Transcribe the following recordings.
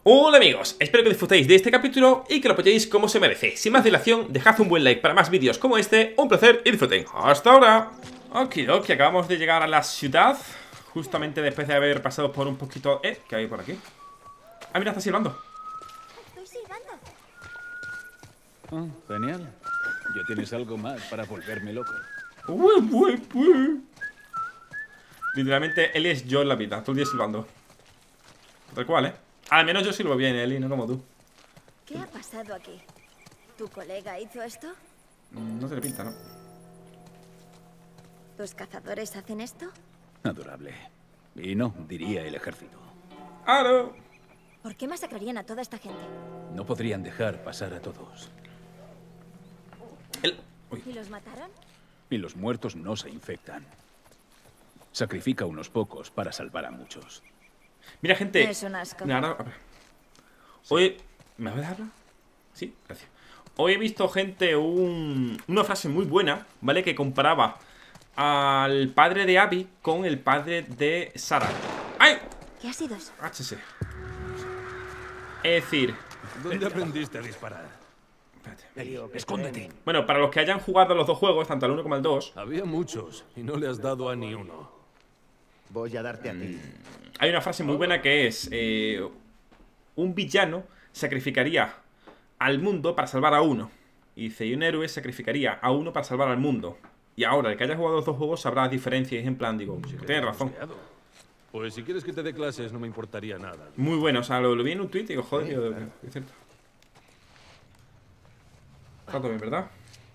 Hola amigos, espero que disfrutéis de este capítulo y que lo apoyéis como se merece. Sin más dilación, dejad un buen like para más vídeos como este. Un placer y disfruten. ¡Hasta ahora! Okidoki, acabamos de llegar a la ciudad, justamente después de haber pasado por un poquito... ¿Qué hay por aquí? Ah, mira, está silbando. Estoy silbando. Oh, genial. Ya tienes algo más para volverme loco. Literalmente, Eli es yo en la vida, todo el día silbando. Tal cual, Al menos yo silbo bien, Eli, no como tú. ¿Qué ha pasado aquí? ¿Tu colega hizo esto? No se le pinta, ¿no? ¿Los cazadores hacen esto? Adorable. Y no, diría el ejército. ¡Aro! ¿Por qué masacrarían a toda esta gente? No podrían dejar pasar a todos. Uy. ¿Y los mataron? Y los muertos no se infectan. Sacrifica a unos pocos para salvar a muchos. Mira, gente. Es un asco. Mira, ahora, a ver. Hoy... ¿Me vas a dejarla? Sí, gracias. Hoy he visto, gente, una frase muy buena, ¿vale? Que comparaba al padre de Abby con el padre de Sarah. ¡Ay! ¿Qué ha sido eso? HC. Es decir... ¿Dónde aprendiste a disparar? Espérate. ¡Escóndete! Bueno, para los que hayan jugado los dos juegos, tanto al 1 como al 2, Había muchos y no le has dado a ni uno. Voy a darte a ti. hay una frase muy buena que es... un villano sacrificaría al mundo para salvar a uno. Y dice, y un héroe sacrificaría a uno para salvar al mundo. Y ahora, el que haya jugado los dos juegos sabrá las diferencias. Y en plan, digo, tienes razón. Pues si quieres que te dé clases no me importaría nada. Muy bueno, o sea, lo vi en un tweet y digo, joder, tío, es cierto. Está todo bien, ¿verdad?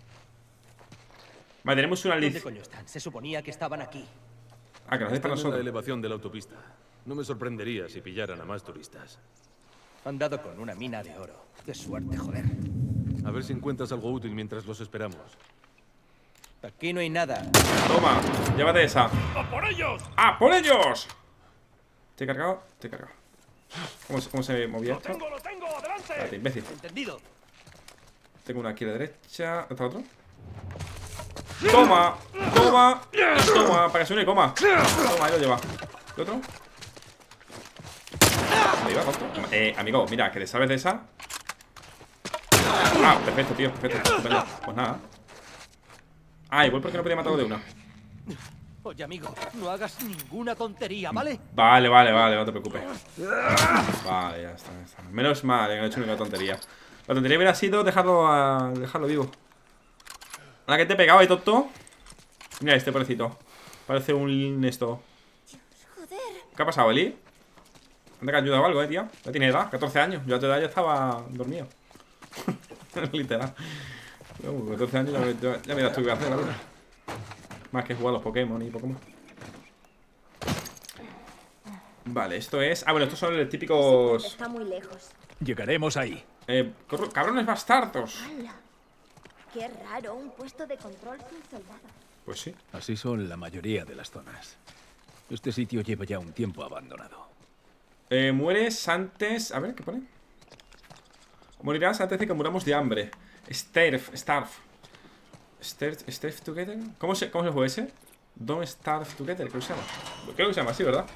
Vale, tenemos una ¿Dónde lista. coño están? Se suponía que estaban aquí. Ah, que nos deis para Están en la nosotros. elevación de la autopista. No me sorprendería si pillaran a más turistas. Han dado con una mina de oro. Qué suerte, joder. A ver si encuentras algo útil mientras los esperamos. Aquí no hay nada. Toma, llévate esa. ¡A por ellos! ¡Ah, por ellos! ¿Te he cargado? Te he cargado. ¿Cómo se movía esto? ¡Lo tengo! ¡Adelante! Espérate, imbécil. ¿Entendido? Tengo una aquí a la derecha. ¿Está otro? ¡Toma! ¡Toma! ¡Toma! Para que se une coma. Toma, ahí lo lleva. ¿Y otro? ¿Dónde iba, tonto? Amigo, mira, que le sabes de esa. Ah, perfecto, tío, perfecto. Estupendo. Pues nada. Ah, igual porque no podía matarlo de una. Oye, amigo, no hagas ninguna tontería, ¿vale? Vale, no te preocupes. Vale, ya está. Menos mal, que no he hecho ninguna tontería. La tontería hubiera sido dejarlo vivo. A la que te he pegado, tonto. Mira este pobrecito. Parece un esto. Joder. ¿Qué ha pasado, Eli? ¿Te ha ayudado algo, tío? Ya tiene edad, 14 años. Yo a tu edad ya estaba dormido. Literal. Yo, 14 años ya miras tú qué hacer, la verdad. Más que jugar a los Pokémon y Pokémon. Vale, esto es... Ah, bueno, estos son los típicos... Está muy lejos. Llegaremos ahí. Cabrones bastardos. ¡Hala! Qué raro, un puesto de control sin soldados. Pues sí. Así son la mayoría de las zonas. Este sitio lleva ya un tiempo abandonado. Mueres antes... A ver, ¿qué pone? Morirás antes de que muramos de hambre. Starve together. ¿Cómo se juega ese? Don't starve together, creo que se llama. Creo que se llama así, ¿verdad?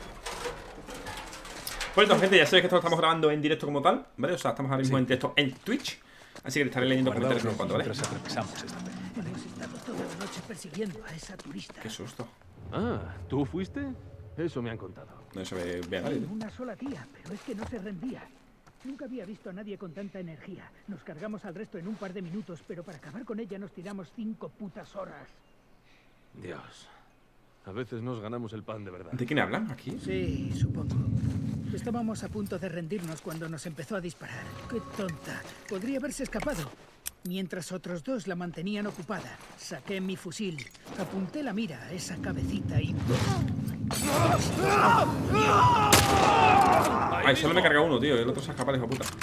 Pues entonces, gente, ya sabéis que esto lo estamos grabando en directo como tal, ¿vale? O sea, estamos ahora mismo en directo en Twitch. Así que le estaré leyendo comentarios en cuanto, ¿vale? Mientras atravesamos esta pena. Hemos estado toda la noche persiguiendo a esa turista. Qué susto. Ah, ¿tú fuiste? Eso me han contado. No se ve a nadie, ¿no? Una sola tía, pero es que no se rendía. Nunca había visto a nadie con tanta energía. Nos cargamos al resto en un par de minutos, pero para acabar con ella nos tiramos 5 putas horas. Dios. A veces nos ganamos el pan de verdad. ¿De quién hablan aquí? Sí, supongo. Estábamos a punto de rendirnos cuando nos empezó a disparar. ¡Qué tonta! Podría haberse escapado. Mientras otros dos la mantenían ocupada, saqué mi fusil, apunté la mira a esa cabecita y... Ay, solo me carga uno, tío. El otro se ha escapado, hijo de puta.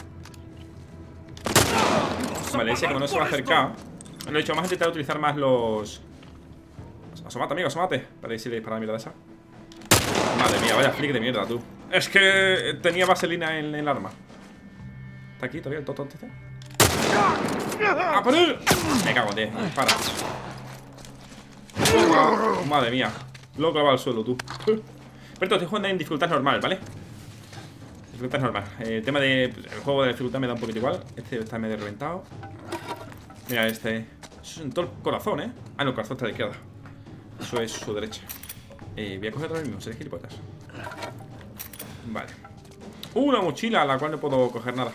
Vale, ese como no se va a acercar. Lo he dicho, vamos a intentar utilizar más los... Asómate, amigo, asómate. Para ver si le dispara la mierda esa. Madre mía, vaya flick de mierda, tú. Es que tenía vaselina en el arma. ¿Está aquí todavía el tonto este? ¡A por él! Me cago, tío. Dispara. Madre mía. Lo he clavado al suelo, tú. Pero estoy jugando en dificultad normal, ¿vale? Dificultad es normal. El tema de... El juego de dificultad me da un poquito igual. Este está medio reventado. Mira este. Eso es en todo el corazón, ¿eh? Ah, no, el corazón está a la izquierda. Eso es su derecha. Voy a coger otra vez mismo, ¿seréis gilipollas? Vale. Una mochila a la cual no puedo coger nada.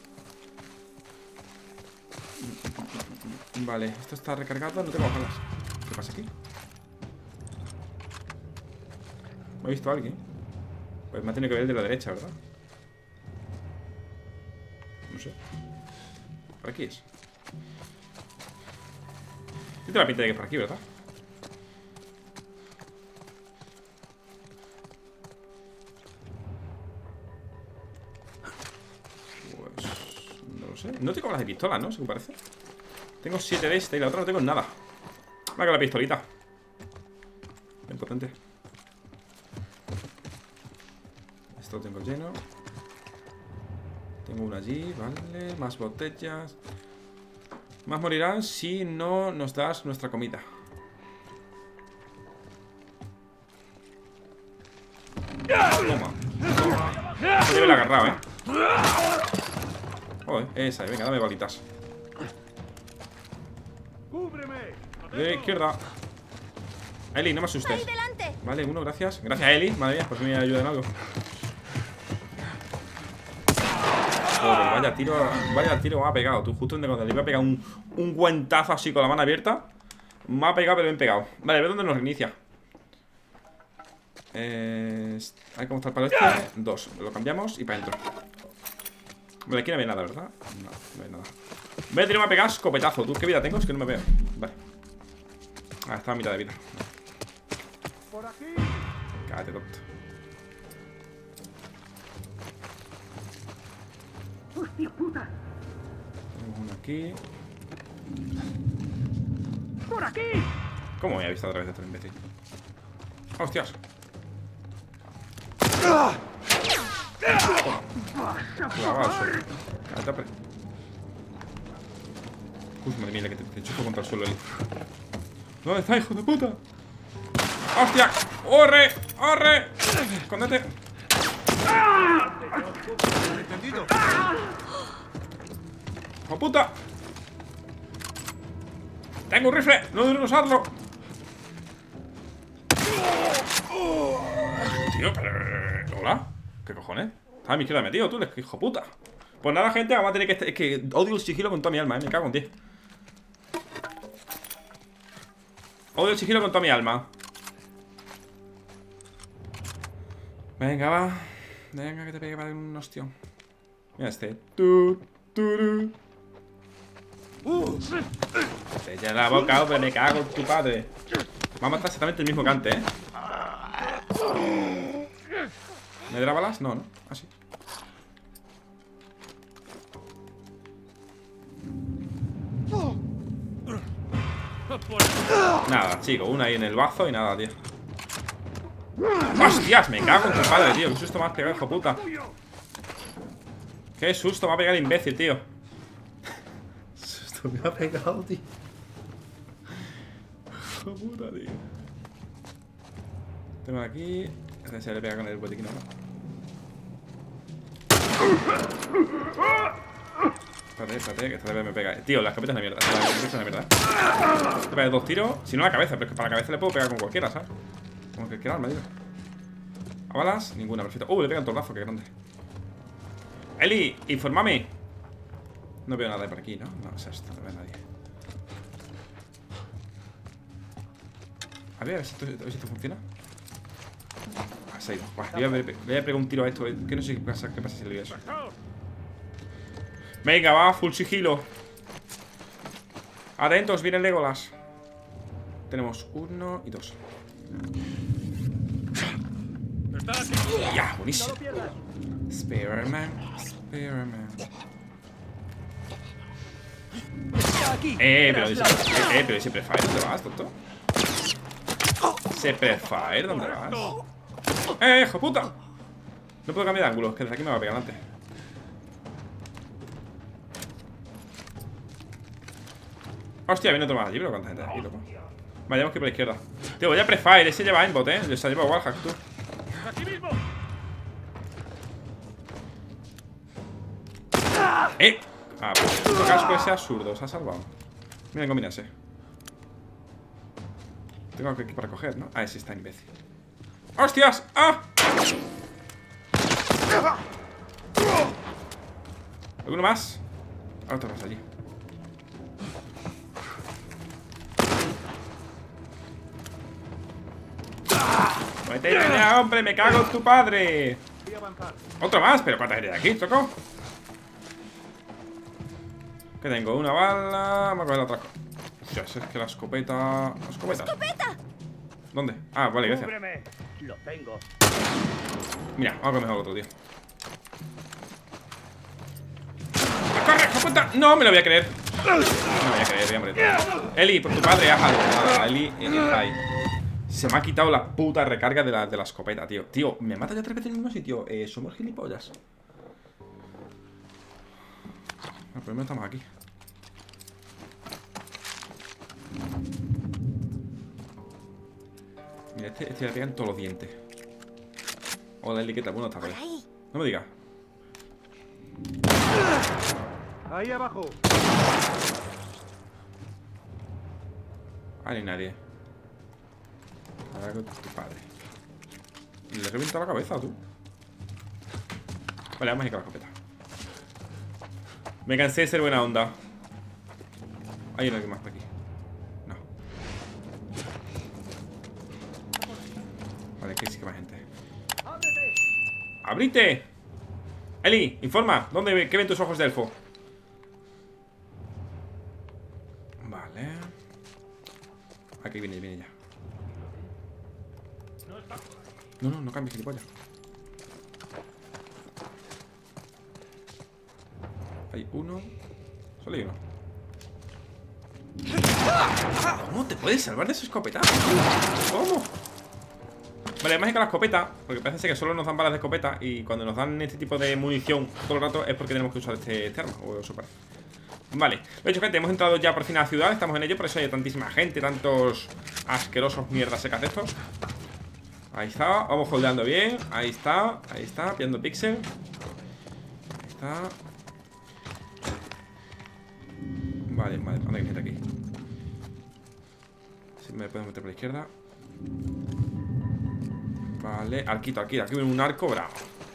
Vale, esto está recargado, no tengo balas. ¿Qué pasa aquí? ¿Me he visto a alguien? Pues me ha tenido que ver el de la derecha, ¿verdad? No sé. ¿Por aquí es? Tiene la pinta de que es por aquí, ¿verdad? Pues... no lo sé. No tengo balas de pistola, ¿no? Según parece. Tengo 7 de esta y la otra no tengo nada. Va con la pistolita. Bien potente. Esto lo tengo lleno. Tengo una allí, vale. Más botellas. Más morirán si no nos das nuestra comida. Toma. Se debe el agarrado, Joder, esa, venga, dame balitas. De izquierda. Eli, no me asustes. Vale, uno, gracias. Gracias, Eli. Madre mía, pues me ayuda en algo. Joder, vaya tiro me ha pegado. Tú justo donde cuando le iba a pegar un guantazo así con la mano abierta. Me ha pegado, pero bien pegado. Vale, a ver dónde nos reinicia. Hay como está el palo este. 2. Lo cambiamos y para adentro. Vale, aquí no hay nada, ¿verdad? No, no hay nada. Voy a tirarme a pegar escopetazo. ¿Tú qué vida tengo? Es que no me veo. Vale. Ah, está a mitad de vida. Por aquí. Cállate, tonto. ¡Hostia puta! Tenemos uno aquí. ¡Por aquí! ¿Cómo me ha visto otra vez este imbécil? ¡Hostias! Cállate, madre mía, que te chupo contra el suelo, Eli. ¿Dónde está, hijo de puta? ¡Hostia! ¡Corre! ¡Corre! ¡Escóndete! ¡Hijo puta! ¡Tengo un rifle! ¡No debo usarlo! Tío, pero... ¿Hola? ¿Qué cojones? Estaba a mi izquierda metido, tú, hijo puta. Pues nada, gente, vamos a tener que... Es que odio el sigilo con toda mi alma, me cago en ti. Odio el sigilo con toda mi alma. Venga, va. Venga, que te pegue para un hostión. Mira este. Te llena la boca, hombre, me cago en tu padre. Vamos a matar exactamente el mismo que antes, ¿Me dará balas? No, ¿no? Así. Nada, chico, una ahí en el bazo y nada, tío. ¡Hostias! Me cago en tu padre, tío. Qué susto me has pegado, hijo puta. Qué susto me ha pegado el imbécil, tío. Qué susto me ha pegado, tío. Hijo puta, tío. Tengo aquí. Este se le pega con el botiquín, ¿no? Espérate, que esta vez me pega. Tío, la escopeta es una mierda. La escopeta es una mierda. Te pega 2 tiros. Si no, a la cabeza, pero es que para la cabeza le puedo pegar con cualquiera, ¿sabes? Como que quiera arma, tío. ¿A balas? Ninguna, perfecto. Le pega un tordazo, qué grande. Eli, infórmame. No veo nada por aquí, ¿no? No, es esto, no veo a nadie. A ver si esto funciona. Ah, se ha ido. Le voy a pegar un tiro a esto, que no sé qué pasa si le doy eso. Venga, va, full sigilo. Atentos, viene el Legolas. Tenemos 1 y 2. Ya, buenísimo. Spearman. Pero ese prefire, ¿dónde vas, tonto? ¿Ese prefire, dónde vas? ¡Hijo puta! No puedo cambiar de ángulo, que desde aquí me va a pegar antes. Hostia, viene otro más allí, pero cuánta gente hay aquí, loco. Vayamos que por la izquierda. Tío, vaya prefire, ese lleva aimbot, Les ha llevado wallhack, tú. Pues el casco ese absurdo. Se ha salvado. Mira, combinarse. Tengo algo aquí para coger, ¿no? Ah, ese está imbécil. ¡Hostias! ¡Ah! ¿Alguno más? Ahora te vas allí. ¡Métete ya, hombre! ¡Me cago en tu padre! ¡Otro más! ¿Pero cuántas hay de aquí, Choco? ¿Qué tengo? Una bala... Vamos a coger la otra cosa. Hostias, es que la escopeta... ¿La escopeta? ¡Escopeta! ¿Dónde? Ah, vale, gracias. Lo tengo. Mira, vamos a coger el otro, tío. ¡Corre, escopeta! No me lo voy a creer. No me voy a creer, hombre. Eli, por tu padre, ajá. Eli está ahí. Se me ha quitado la puta recarga de la escopeta, tío. Tío, me mata ya 3 veces en el mismo sitio. Somos gilipollas. Bueno, primero estamos aquí. Mira, este le pegan todos los dientes. Hola, Eli, ¿qué tal? Bueno, está por ahí. No me digas. Ahí abajo. Ah, no hay nadie. Ahora con tu padre. ¿Le revienta la cabeza, tú? Vale, vamos a ir con la escopeta. Me cansé de ser buena onda. Hay uno más por aquí. No. Vale, aquí sí que más gente. ¡Abrite! Eli, informa. ¿Qué ven tus ojos de elfo? Vale. Aquí viene ya. No cambies, gilipollas. Hay uno. Solo hay uno. ¿Cómo te puedes salvar de esa escopeta? ¿Cómo? Vale, además que con la escopeta, porque parece que solo nos dan balas de escopeta, y cuando nos dan este tipo de munición todo el rato es porque tenemos que usar este arma, o eso parece. Vale, lo dicho, gente, hemos entrado ya por fin a la ciudad, estamos en ello, por eso hay tantísima gente, tantos asquerosos mierdas secas de estos. Ahí está, vamos holdeando bien. Ahí está, pillando pixel. Ahí está. Vale, ¿dónde hay gente aquí? Si me puedo meter por la izquierda. Vale, arquito, aquí viene un arco bravo.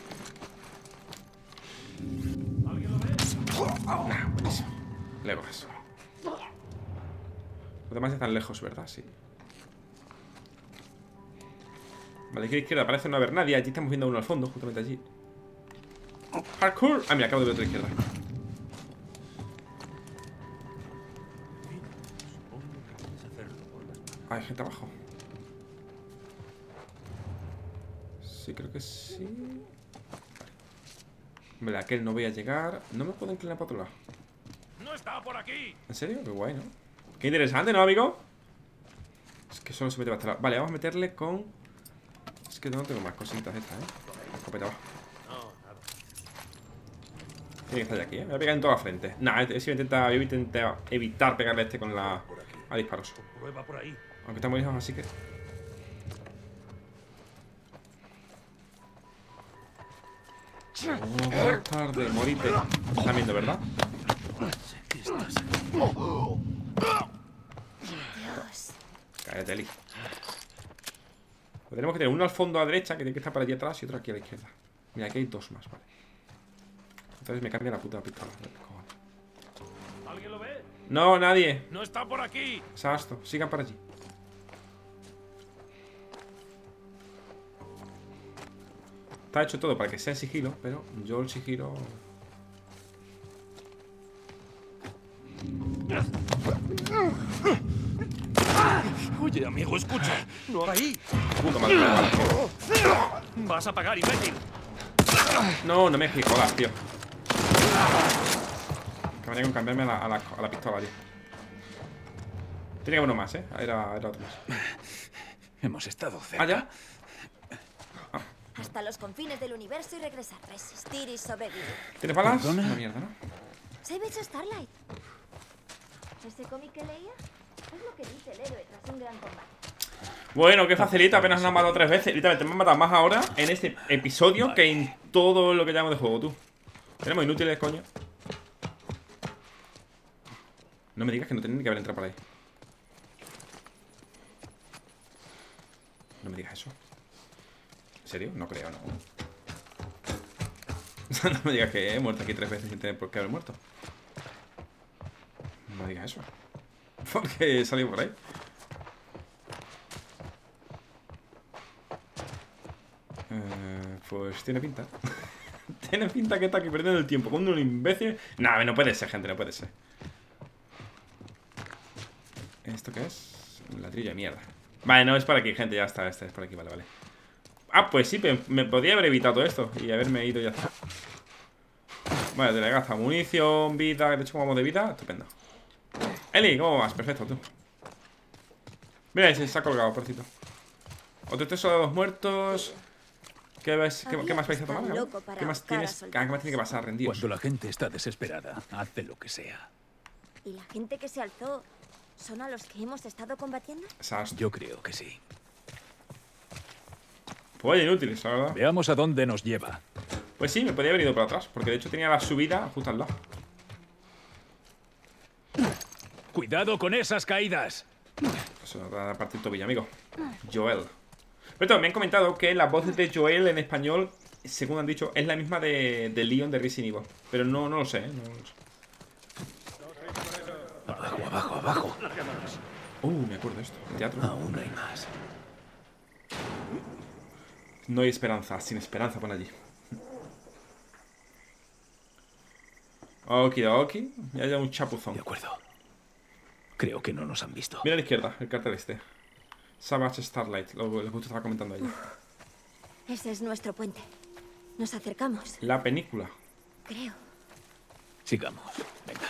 Nah, buenísimo. Le hago eso. Los demás están lejos, ¿verdad? Sí. Vale, aquí a la izquierda parece no haber nadie. Allí estamos viendo uno al fondo, justamente allí. ¡Parkour! Ah, mira, acabo de ver otra izquierda. Ah, hay gente abajo. Sí, creo que sí. Vale, aquel no voy a llegar. No me puedo inclinar para otro lado. ¡No está por aquí! ¿En serio? Qué guay, ¿no? Qué interesante, ¿no, amigo? Es que solo se mete bastante. Vale, vamos a meterle con... Es que no tengo más cositas estas, ¿eh? La escopeta va. Tiene que estar ya aquí, ¿eh? Me voy a pegar en toda la frente. Nah, voy a intentar evitar pegarle a este con la... a disparos. Prueba por ahí. Aunque está muy lejos, así que... Oh, tarde, morite. Están viendo, ¿verdad? Dios. Cállate, Eli. Pues tenemos que tener uno al fondo a la derecha, que tiene que estar para allí atrás, y otro aquí a la izquierda. Mira, aquí hay dos más, vale. Entonces me cambia la puta pistola. ¿Alguien lo ve? No, nadie. ¡No está por aquí! Sasto, sigan para allí. Está hecho todo para que sea sigilo, pero yo el sigilo... Oye, amigo, escucha. No ahí. Puta madre. Vas a pagar, imbécil. No me jodas, tío. Acabaría con cambiarme a la pistola, tío. Tiene que haber uno más, ¿eh? Era otro más. Hemos estado cerca. ¿Ah, ya? Hasta los confines del universo y regresar. Resistir y sobrevivir. ¿Tienes balas? ¿Perdona? Una mierda, ¿no? Savage Starlight. ¿Ese cómic que leía? Es lo que dice el héroe tras un gran combate. Bueno, qué facilito, apenas nos han matado 3 veces. Literalmente me han matado más ahora en este episodio que en todo lo que llamamos de juego, tú. Tenemos inútiles, coño. No me digas que no tienen ni que haber entrado por ahí. No me digas eso. ¿En serio? No creo, no. No me digas que he muerto aquí 3 veces sin tener por qué haber muerto. No me digas eso. Porque he salido por ahí. Pues tiene pinta. Tiene pinta que está aquí perdiendo el tiempo con un imbécil. Nah, no puede ser, gente, no puede ser. ¿Esto qué es? Un ladrillo de mierda. Vale, no, es por aquí, gente, ya está. Este es por aquí, vale, vale. Ah, pues sí, me podría haber evitado todo esto y haberme ido y ya está. Vale, te le gasta munición, vida. De hecho, vamos de vida, estupendo. Eli, ¿cómo vas? Perfecto, tú. Mira, se ha colgado, porcito. Otros 3 soldados muertos. ¿Qué más vais a tomar? ¿Qué más tienes? ¿Qué más tiene que pasar, rendidos? Cuando la gente está desesperada, hace lo que sea. ¿Y la gente que se alzó son a los que hemos estado combatiendo? Yo creo que sí. Pues inútiles, la verdad. Veamos a dónde nos lleva. Pues sí, me podía haber ido para atrás, porque de hecho tenía la subida justo al lado. ¡Cuidado con esas caídas! Eso nos va a partir el tobillo, amigo. Joel. Pero me han comentado que la voz de Joel en español, según han dicho, es la misma de Leon de Resident Evil. Pero no lo sé, no lo sé. Abajo, abajo, abajo. Me acuerdo de esto, el teatro. Aún hay más. No hay esperanza, sin esperanza por allí. Okidoki. Ya hay un chapuzón. De acuerdo. Creo que no nos han visto. Mira a la izquierda, el cartel este. Savage Starlight, lo que justo estaba comentando ella. Ese es nuestro puente. Nos acercamos. La película. Creo. Sigamos. Venga.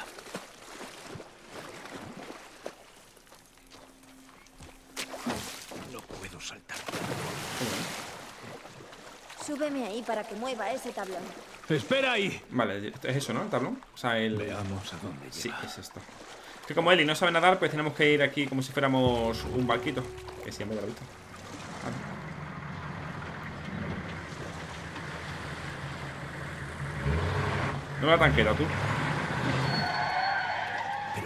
No puedo saltar. Súbeme ahí para que mueva ese tablón. ¡Espera ahí! Vale, es eso, ¿no? El tablón. O sea, el... Veamos a dónde lleva. Sí, es esto. Que como Eli no sabe nadar, pues tenemos que ir aquí como si fuéramos un barquito. Que siempre lo he visto. Vale. No me la tanquera, tú. ¿Pero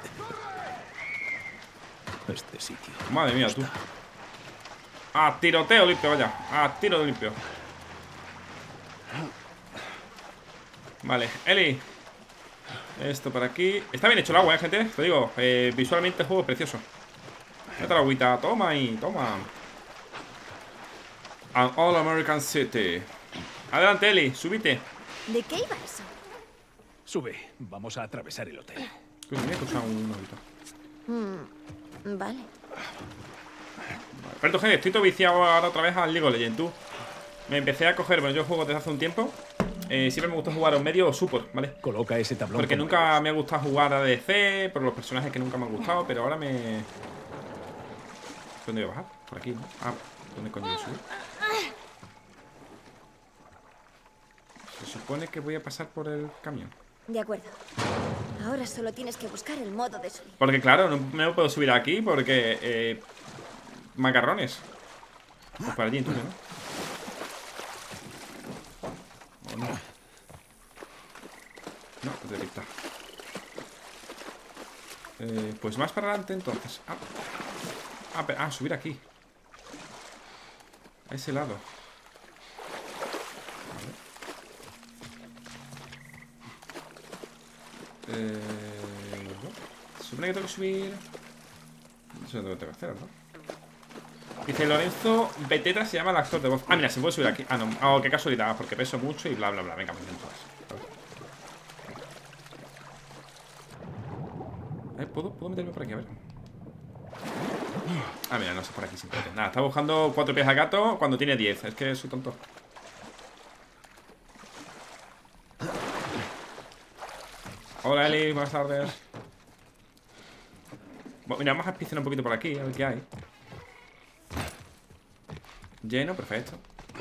qué? Este sitio. Madre mía, tú. A tiroteo limpio, vaya. A tiro limpio. Vale, Eli. Esto por aquí. Está bien hecho el agua, gente. Te digo, visualmente el juego es precioso. Mete la agüita, toma y toma. An All American City. Adelante, Eli, subite. ¿De qué iba eso? Sube, vamos a atravesar el hotel. Pues mira, escucha un oído. Vale. Pero gente, estoy todo viciado ahora otra vez al League of Legends. Tú. Me empecé a coger, bueno, yo juego desde hace un tiempo. Siempre me gusta jugar a un medio o support, ¿vale? Coloca ese tablón. Porque nunca me ha gustado jugar a DC, por los personajes que nunca me han gustado, pero ahora me... ¿Dónde voy a bajar? Por aquí, ¿no? Ah, ¿dónde coño voy a subir? Se supone que voy a pasar por el camión. De acuerdo. Ahora solo tienes que buscar el modo de subir. Porque claro, no me puedo subir aquí porque... macarrones. Pues para allí entonces, ¿no? ¿O no? No, es de pista. Pues más para adelante entonces. Subir aquí. A ese lado. Vale. Supone que tengo que subir. No sé dónde tengo que hacer, ¿no? Dice Lorenzo Beteta se llama el actor de voz. Ah, mira, se puede subir aquí. Ah, no. Oh, qué casualidad, porque peso mucho y bla, bla, bla. Venga, me intento eso. ¿Puedo meterme por aquí? A ver. Ah, mira, no sé por aquí simplemente. Nada, está buscando 4 pies a gato cuando tiene 10. Es que soy tonto. Hola, Eli, buenas tardes. Bueno, mira, vamos a espiciar un poquito por aquí, a ver qué hay. Lleno, perfecto.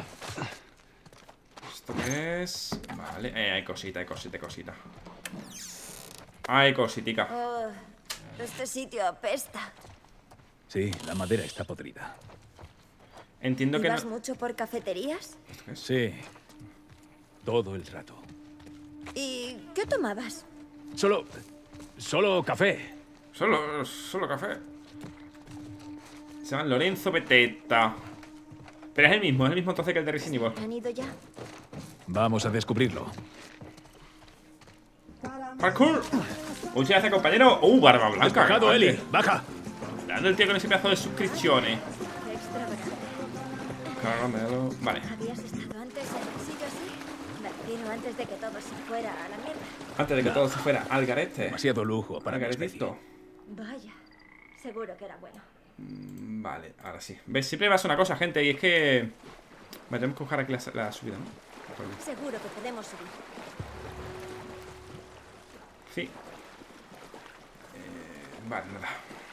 ¿Esto qué es? Vale, hay cosita, hay cosita, hay cosita. Hay cositica. Oh, este sitio apesta. Sí, la madera está podrida. Entiendo que ¿Ibas no... mucho por cafeterías? ¿Esto qué es? Sí. Todo el rato. ¿Y qué tomabas? Solo Solo café. Solo café. Se llama Lorenzo Beteta. Pero es el mismo entonces que el de Resident Evil. ¿Han ido ya? Vamos a descubrirlo. ¡Parkour! Muchas gracias, compañero. Barba blanca. Despejado, grande. Eli. Baja. Dando el tío con ese pedazo de suscripciones. Qué extravagante. Caramelo. Vale. ¿Habías estado antes en un sitio así? Me refiero antes de que todo se fuera a la mierda. Antes de que todo se fuera al garete. Demasiado lujo para mi especie. Garetito. Vaya, seguro que era bueno. Vale, ahora sí. ¿Ves? Siempre pasa una cosa, gente, y es que... Me tenemos que buscar aquí la subida, ¿no? Seguro que podemos subir. Sí. Vale, nada.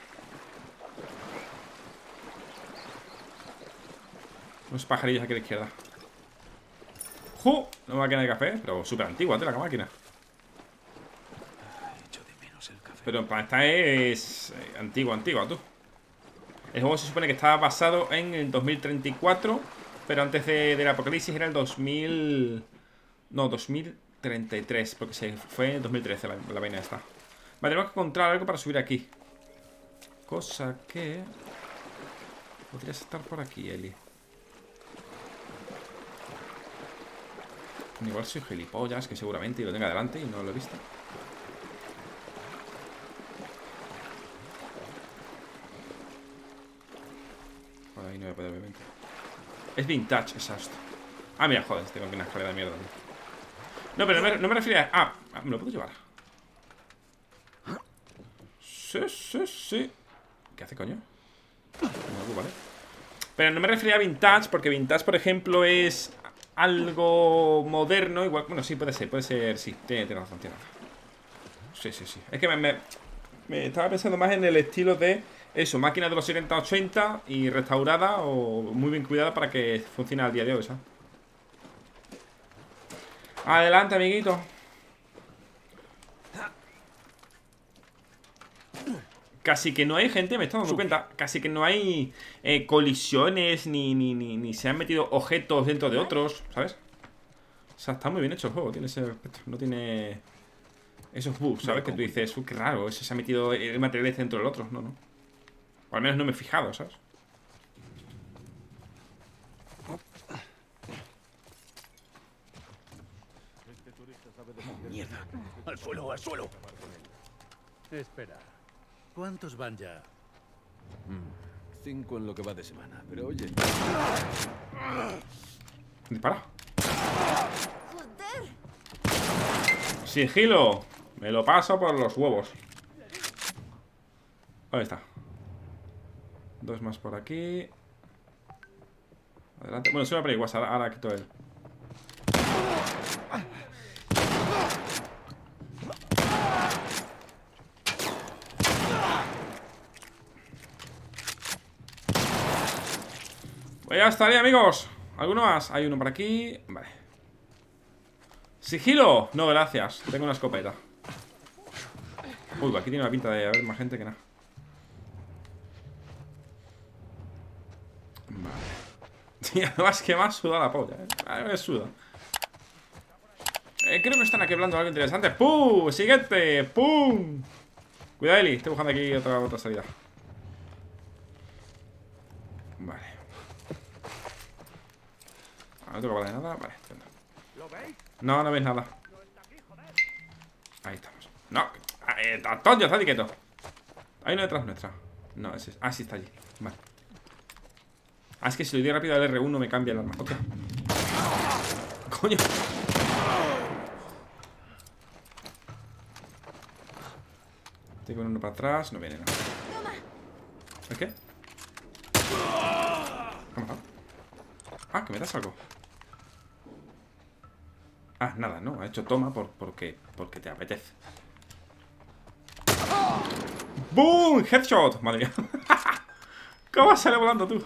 Unos pajarillos aquí a la izquierda. ¡Ju! No me va a quedar de café, pero súper antigua, la máquina. Echo de menos el café. Pero esta es antigua, tú. El juego se supone que estaba basado en el 2034, pero antes del apocalipsis era el 2000... No, 2033, porque se fue en 2013 la vaina esta. Vale, tenemos que encontrar algo para subir aquí. Cosa que... Podrías estar por aquí, Eli. Igual soy gilipollas, que seguramente lo tenga delante y no lo he visto. Por ahí no voy a poder, obviamente. Es vintage, es esto. Ah, mira, joder, tengo aquí una escalera de mierda, tío. No, pero no me refería a... ¿me lo puedo llevar? Sí. ¿Qué hace, coño? No, vale. Pero no me refería a vintage, porque vintage, por ejemplo, es algo moderno. Igual, bueno, sí, puede ser, sí. Tiene razón, tiene razón. Sí. Es que me estaba pensando más en el estilo de eso, máquina de los 70-80 y restaurada o muy bien cuidada para que funcione al día de hoy, ¿sabes? Adelante, amiguito. Casi que no hay gente, me estoy dando cuenta. Casi que no hay colisiones ni se han metido objetos dentro de otros, ¿sabes? O sea, está muy bien hecho el juego, tiene ese aspecto. No tiene esos bugs, ¿sabes? Que tú dices, qué raro, ese se ha metido el material dentro del otro. No. O al menos no me he fijado, ¿sabes? Mierda. Al suelo, al suelo. Espera. ¿Cuántos van ya? 5 en lo que va de semana. Pero oye, Dispara. ¡Joder! Sigilo. Me lo paso por los huevos. Ahí está. 2 más por aquí. Adelante. Bueno, se va a poner igual. Ahora quito él. Pues ya estaría, amigos. ¿Alguno más? Hay uno por aquí. Vale. ¿Sigilo? No, gracias. Tengo una escopeta. Uy, aquí tiene una pinta de haber más gente que nada. Vale. Y además que me ha sudado la polla, me suda. Creo que están aquí hablando de algo interesante. ¡Pum! ¡Siguiente! ¡Pum! Cuidado, Eli. Estoy buscando aquí otra salida. Vale. No tengo bala de nada. Vale, entiendo. No veis nada. Ahí estamos. No, Antonio, está quieto. Hay uno detrás nuestra. No, ese es. Ah, sí, está allí. Vale. Ah, es que si le doy rápido al R1 me cambia el arma. Otra. Coño. Tengo uno para atrás. No viene nada. ¿El qué? ¿Qué ha matado? Ah, que me das algo. Ah, nada, no. Ha hecho toma porque te apetece. ¡Boom! ¡Headshot! Madre mía. ¿Cómo sale volando tú?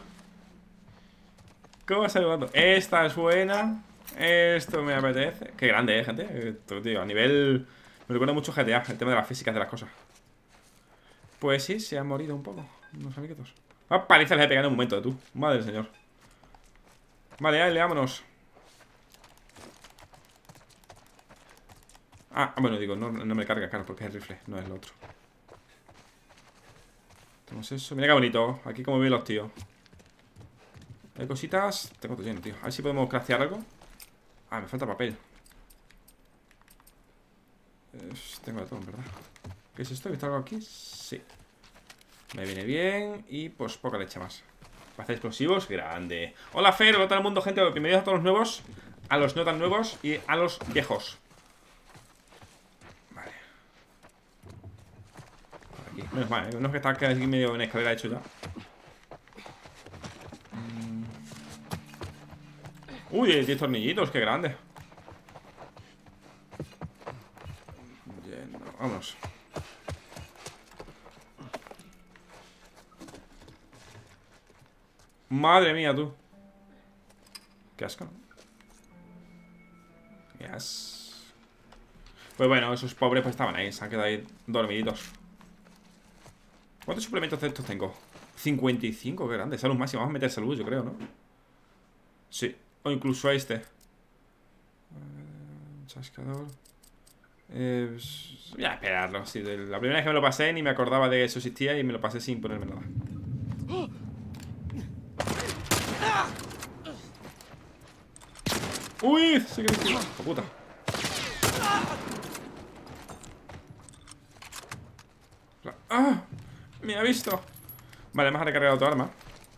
¿Cómo sale volando? Esta es buena. Esto me apetece. Qué grande, gente. Esto, tío, a nivel... Me recuerda mucho GTA, el tema de las físicas de las cosas. Pues sí, se han morido un poco unos amiguitos. Ah, paliza les he pegado en un momento, tú. Madre del señor. Vale, vámonos. Ah, bueno, digo, no me carga, claro, porque es el rifle, no es el otro. Tenemos eso. Mira qué bonito. Aquí como viven los tíos. Hay cositas. Tengo todo lleno, tío. A ver si podemos craftear algo. Ah, me falta papel. Tengo de todo, en verdad. ¿Qué es esto? ¿He visto algo aquí? Sí. Me viene bien. Y pues poca leche más. Para hacer explosivos, grande. Hola Fer, hola todo el mundo, gente. Bienvenidos a todos los nuevos, a los no tan nuevos y a los viejos. Vale. Por aquí. Menos mal, ¿eh? Unos que están aquí medio en escalera hecho ya. Uy, 10 tornillitos, qué grande. Lleno. Vámonos. Madre mía, tú. Qué asco, ¿no? Yes. Pues bueno, esos pobres pues estaban ahí. Se han quedado ahí dormiditos. ¿Cuántos suplementos de estos tengo? 55, qué grande. Salud máxima. Vamos a meter salud, yo creo, ¿no? Sí. O incluso a este. Chascador. Voy a esperarlo. Sí, la primera vez que me lo pasé ni me acordaba de que eso existía y me lo pasé sin ponerme nada. ¡Uy! Se quedó encima. ¡Oh, puta! ¡Ah! Me ha visto. Vale, vamos a recargar otra arma.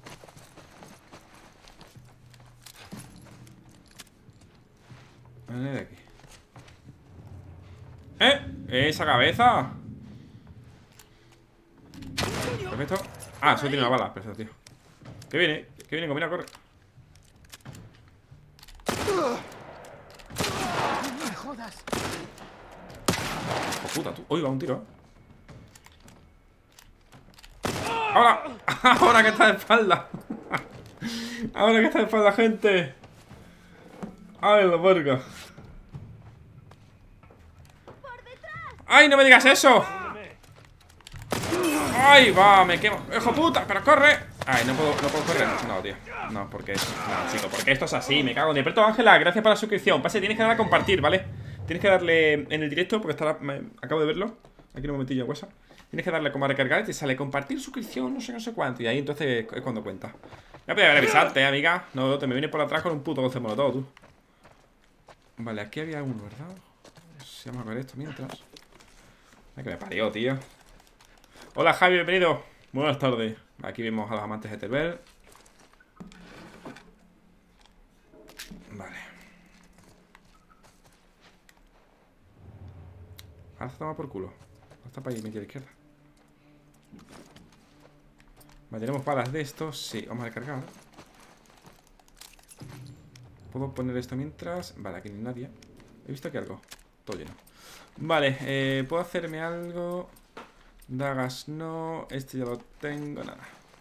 Vale, de aquí. ¡Esa cabeza! Perfecto. Ah, solo tiene una bala. Perfecto, tío. ¿Qué viene? ¿Qué viene? Mira, corre. ¡No me jodas! ¡Oh, puta, tú! ¡Uy, va un tiro! ¡Ahora! ¡Ahora que está de espalda! ¡Ahora que está de espalda, gente! ¡Ay, lo porco! ¡Ay, no me digas eso! ¡Ay, va! Me quemo. ¡Hijo puta! ¡Pero corre! Ay, no puedo correr. No, tío. No, porque es... No, chico, porque esto es así. Me cago en Deperto Ángela, gracias por la suscripción. Pase, tienes que darle a compartir, ¿vale? Tienes que darle en el directo, porque acabo de verlo. Aquí en un momentillo en WhatsApp. Tienes que darle como a recargar y te sale compartir suscripción, no sé cuánto. Y ahí entonces es cuando cuenta. Ya podía haber avisarte, amiga. No, te me viene por atrás con un puto 12 molotov, tú. Vale, aquí había uno, ¿verdad? Si vamos a ver esto mientras. Ay, que me parió, tío. Hola, Javi, bienvenido. Buenas tardes. Aquí vemos a los amantes de Terbel. Vale. Ahora se toma por culo. Está para ahí, media a la izquierda. Vale, tenemos balas de estos. Sí, vamos a recargar. ¿Puedo poner esto mientras? Vale, aquí no hay nadie. He visto aquí algo. Todo lleno. Vale, ¿puedo hacerme algo? Dagas no. Este ya lo tengo, nada.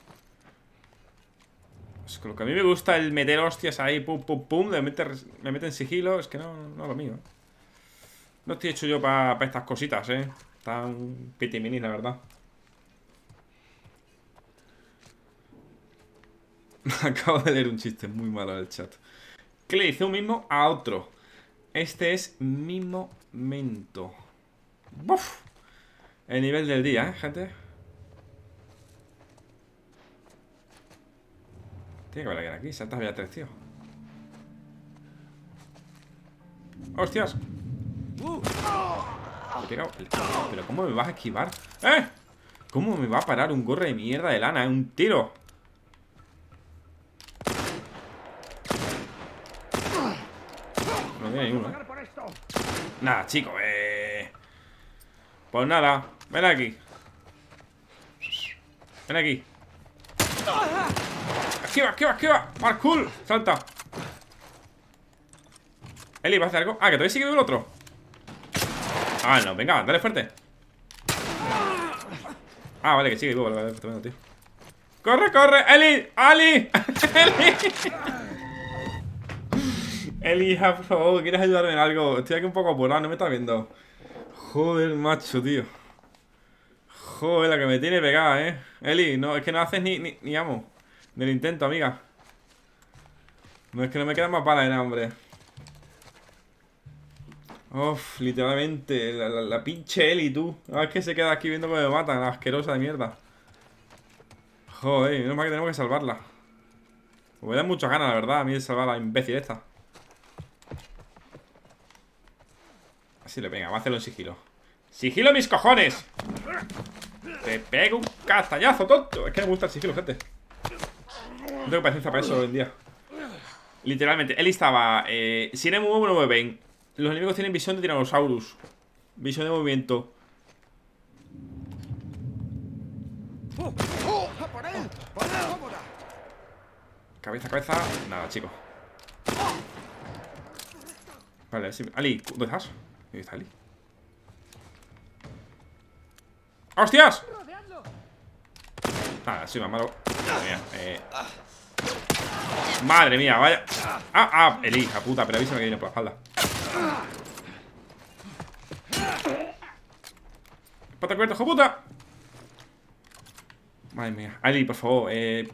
Es que lo que a mí me gusta el meter hostias ahí, pum, pum, pum. Me mete en sigilo. Es que no es lo mío. No estoy hecho yo para estas cositas, tan pitiminis, la verdad. Acabo de leer un chiste muy malo en el chat. ¿Qué le dice un mismo a otro? Este es mi momento. ¡Buf! El nivel del día, gente. Tiene que haber alguien aquí. Saltas ya 3, tío. ¡Hostias! He pegado. Pero ¿cómo me vas a esquivar? ¡Eh! ¿Cómo me va a parar un gorro de mierda de lana? Un tiro. No tiene ni uno, Nada, chico, Pues nada, ven aquí. Ven aquí. Esquiva, esquiva, esquiva. Parkour, salta. Eli, ¿vas a hacer algo? Ah, que todavía sigue vivo el otro. Ah, no, venga, dale fuerte. Ah, vale, que sigue vivo, vale, vale, tío. ¡Corre, corre! ¡Eli! ¡Ali! ¡Eli! Elija, por favor, ¿quieres ayudarme en algo? Estoy aquí un poco apurado, no me estás viendo. Joder, macho, tío. Joder, la que me tiene pegada, Eli, no, es que no haces ni amo. Del intento, amiga. No, es que no me quedan más balas, hombre. Uf, literalmente, la pinche Eli, tú. A ver que se queda aquí viendo cómo me matan, la asquerosa de mierda. Joder, menos mal que tenemos que salvarla. Me da muchas ganas, la verdad, a mí de salvar a la imbécil esta. Así le venga, vamos a hacerlo en sigilo. ¡Sigilo, mis cojones! Te pego un castañazo, tonto. Es que me gusta el sigilo, gente. No tengo paciencia para eso hoy en día. Literalmente, él estaba si eres muy bueno, no me ven. Los enemigos tienen visión de Tyrannosaurus. Visión de movimiento. Cabeza, cabeza. Nada, chico. Vale, sí. Ali, ¿dónde estás? ¿Dónde está Ali? ¡Hostias! Nada, soy más malo. Madre mía, madre mía, vaya. Eli, hija puta, pero avísame que viene por la espalda. ¡Pata cubierta, hijo puta! Madre mía. Ali, por favor, es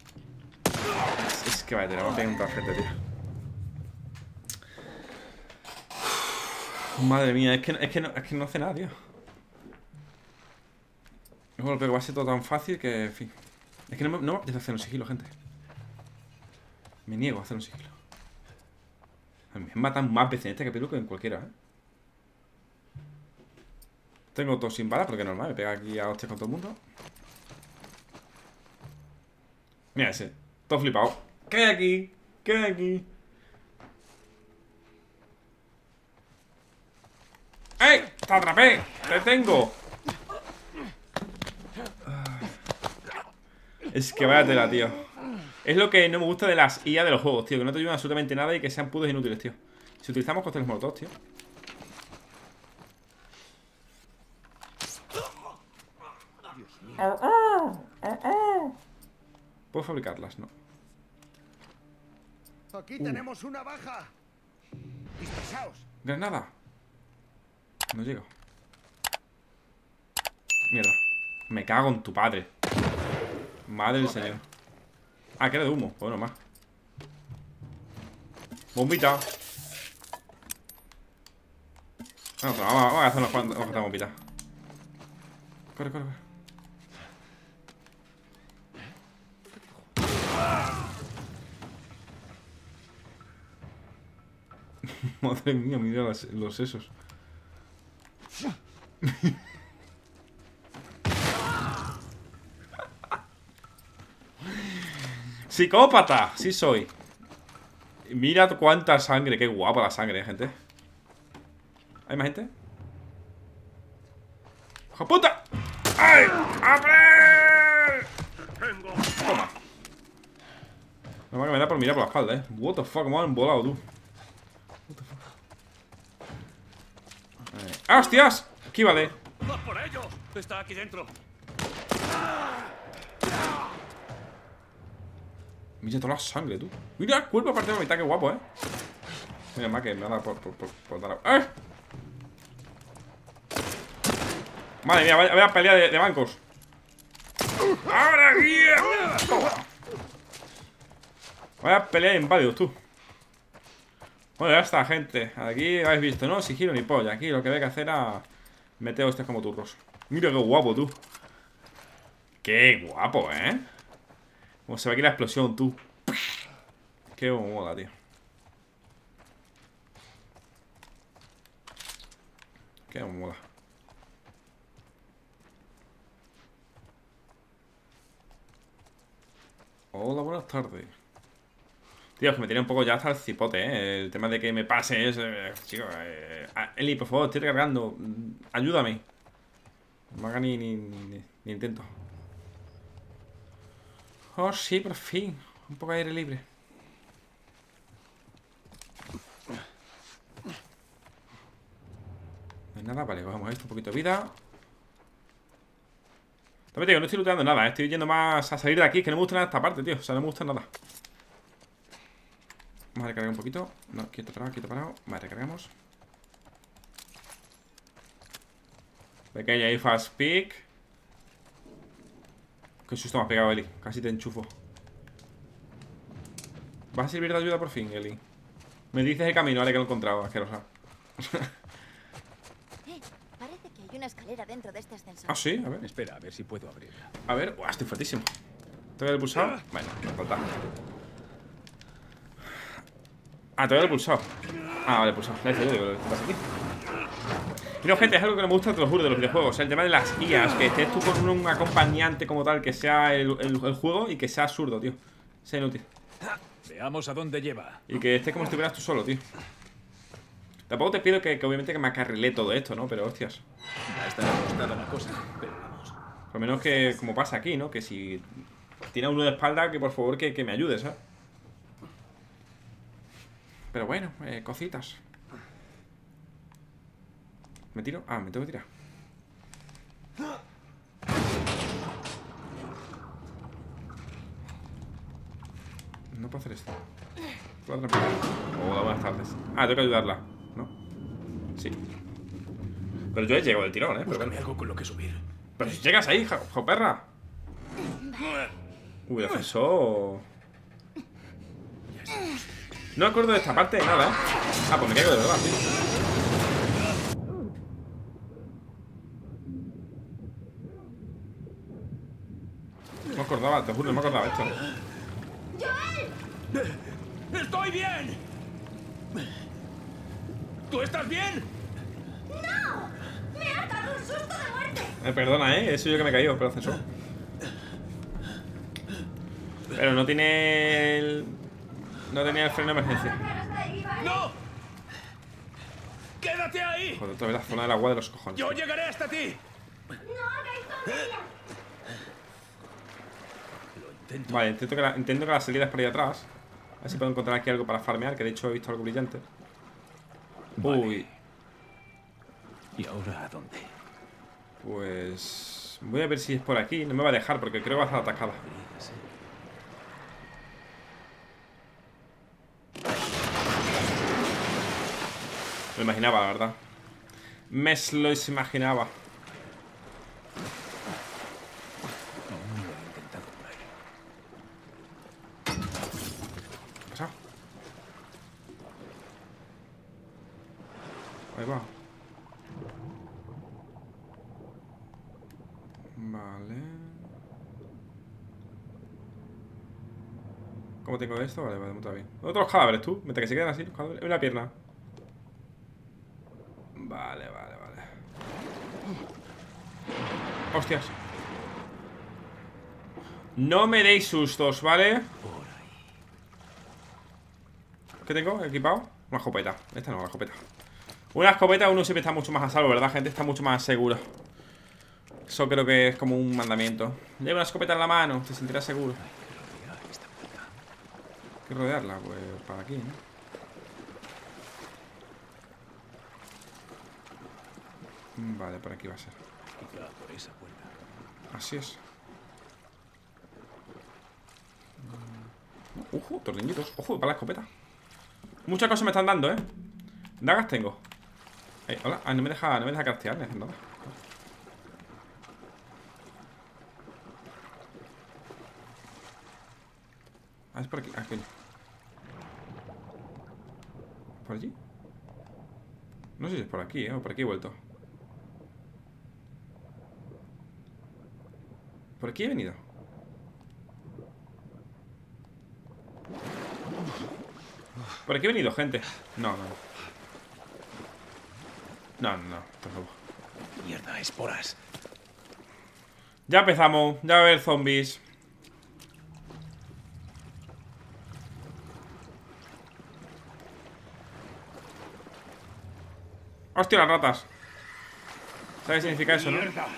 que vaya, te la voy a pegar un tarjeta, tío. Madre mía, es que no hace nada, tío. Luego lo pego, va a ser todo tan fácil que, en fin. Es que no me apetece hacer un sigilo, gente. Me niego a hacer un sigilo. A mí me matan más veces en este capítulo que en cualquiera, ¿eh? Tengo todo sin balas porque es normal, me pega aquí a hostias con todo el mundo. Mira ese, todo flipado. ¿Qué hay aquí? ¿Qué hay aquí? ¡Ey! ¡Te atrapé! ¡Te tengo! Es que vaya tela, tío. Es lo que no me gusta de las IA de los juegos, tío. Que no te ayudan absolutamente nada y que sean putos inútiles, tío. Si utilizamos cócteles molotov, tío. Puedo fabricarlas, ¿no? Aquí tenemos una baja. Dispersaos. Granada. No llego. Mierda. Me cago en tu padre. Madre del señor. Ah, que era de humo. Bueno, más. Bombita. Vamos a hacer unas cuantas bombitas. Corre, corre, corre. Madre mía, mira los sesos. ¡Psicópata! Sí soy. Mira cuánta sangre. Qué guapa la sangre, gente. ¿Hay más gente? ¡Hijo puta! ¡Ay! ¡Abre! Toma. No me da por mirar por la espalda, What the fuck, me han volado, tú. What the fuck. ¡Hostias! Aquí vale. ¡Va por ello! Está aquí dentro. Mira toda la sangre, tú. Mira el cuerpo aparte de la mitad, qué guapo, Mira más que me ha dado por dar. ¡Eh! Madre mía, vaya pelea de bancos. ¡Ahora aquí! Vaya pelea de inválidos, tú. Bueno, ya está, gente. Aquí habéis visto, ¿no? Sigilo ni polla. Aquí lo que hay que hacer era meter hostias como turros. Mira qué guapo, tú. Qué guapo, Como se ve aquí la explosión, tú. Qué mola, tío. Qué mola. Hola, buenas tardes. Tío, es que me tiene un poco ya hasta el cipote, El tema de que me pase es... chicos, Eli, por favor, estoy recargando. Ayúdame. No me haga ni intento. Oh, sí, por fin. Un poco de aire libre. No hay nada, vale, cogemos esto, un poquito de vida. También digo, no estoy looteando nada, estoy yendo más a salir de aquí. Es que no me gusta nada esta parte, tío. O sea, no me gusta nada. Vamos a recargar un poquito. No, quieto parado, quieto parado. Vale, recargamos. Pequeña y fast pick. Qué susto me has pegado, Eli. Casi te enchufo. ¿Vas a servir de ayuda por fin, Eli? Me dices el camino, vale, que lo he encontrado, asquerosa. Parece que hay una escalera dentro de este ascensor. Ah, sí, a ver. Espera, a ver si puedo abrirla. A ver, uah, estoy fuertísimo. ¿Te el pulsado? Bueno, me falta. Ah, te el pulsado. Ah, vale, pulsado. Yo digo, ¿qué pasa aquí? Y no, gente, es algo que no me gusta, te lo juro, de los videojuegos. El tema de las guías, que estés tú con un acompañante como tal, que sea el juego y que sea absurdo, tío. Sea inútil. Veamos a dónde lleva. Y que estés como si estuvieras tú solo, tío. Tampoco te pido que obviamente que me acarrilé todo esto, ¿no? Pero hostias. Va a estar ajustada la cosa, pero vamos. Por lo menos que, como pasa aquí, ¿no? Que si tiene uno de espalda, que por favor que me ayude, ¿sabes? Pero bueno, cositas. ¿Me tiro? Ah, me tengo que tirar. No puedo hacer esto. ¿Puedo atravesar? Hola, buenas tardes. Ah, tengo que ayudarla, ¿no? Sí. Pero yo llego del tirón, ¿eh? Búscame algo con lo que subir. Pero si llegas ahí, perra. Uy, el ascensor. No me acuerdo de esta parte de nada, ¿eh? Ah, pues me caigo de verdad, tío. No me acordaba, te juro, no me acordaba esto. ¡Estoy bien! ¿Tú estás bien? ¡Me ha dado un susto de muerte! Perdona, eso yo que me he caído, pero ascensor. Pero no tiene el... No tenía el freno de emergencia. ¡No! ¡Quédate ahí! Joder, otra vez la zona del agua de los cojones. ¡Yo llegaré hasta ti! ¡No hagáis tonterías! Vale, entiendo que la salida es por ahí atrás. A ver si puedo encontrar aquí algo para farmear, que de hecho he visto algo brillante. Vale. Uy, ¿Y ahora a dónde? pues... Voy a ver si es por aquí. No me va a dejar porque creo que va a estar atacada. Me lo imaginaba, la verdad. Me lo imaginaba. Aún no lo he intentado por ahí. ¿Qué ha pasado? Ahí va. Vale. ¿Cómo tengo esto? Vale, vale, está bien. Otros cadáveres, tú. Mientras que se quedan así los cadáveres. Una pierna. Vale, vale, vale. Hostias. No me deis sustos, ¿vale? ¿Qué tengo equipado? Una escopeta. Esta no, la escopeta. Una escopeta uno siempre está mucho más a salvo, ¿verdad, gente? Está mucho más seguro. Eso creo que es como un mandamiento. Lleva una escopeta en la mano, te sentirás seguro. Hay que rodearla, pues para aquí, ¿no? Vale, por aquí va a ser. Quizá por esa puerta. Así es. Ojo, tornillitos. Ojo, para la escopeta. Muchas cosas me están dando, ¿eh? Dagas tengo. Hola. Ah, no me deja craftear, ni hacer nada. Ah, es por aquí. Aquí. ¿Por allí? No sé si es por aquí, o por aquí he vuelto. ¿Por aquí he venido? ¿Por aquí he venido, gente? No, no. No, no, no. Esto es nuevo. Mierda, esporas. Ya empezamos. Ya va a haber zombies. Hostia, las ratas. ¿Sabes qué significa eso, no?